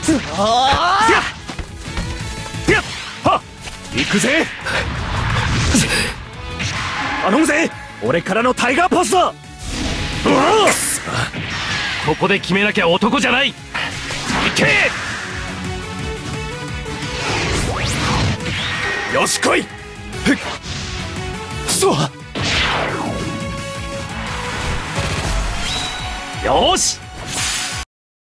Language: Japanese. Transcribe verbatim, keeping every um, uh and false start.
行くぜ。頼むぜ、俺からのタイガーパスだ。 ここで決めなきゃ男じゃない。行け。 よし来い。そうよし